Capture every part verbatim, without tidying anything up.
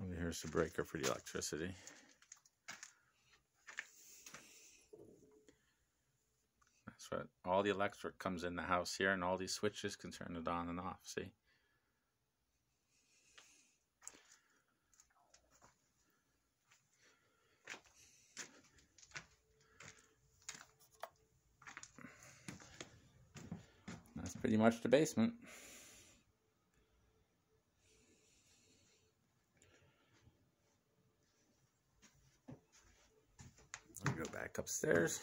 And here's the breaker for the electricity. That's what all the electric comes in the house here, and all these switches can turn it on and off. See? That's pretty much the basement. I'll go back upstairs.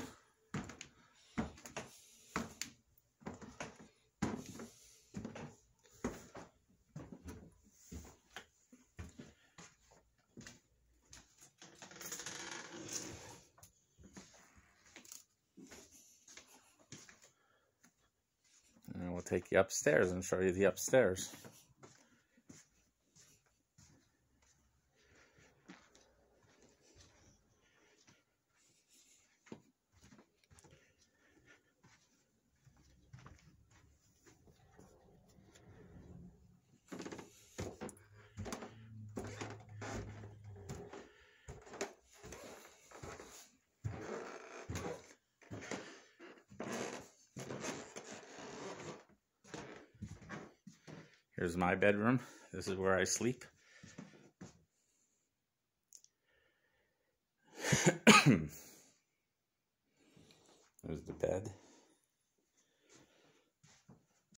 And we'll take you upstairs and show you the upstairs. Here's my bedroom. This is where I sleep. There's the bed.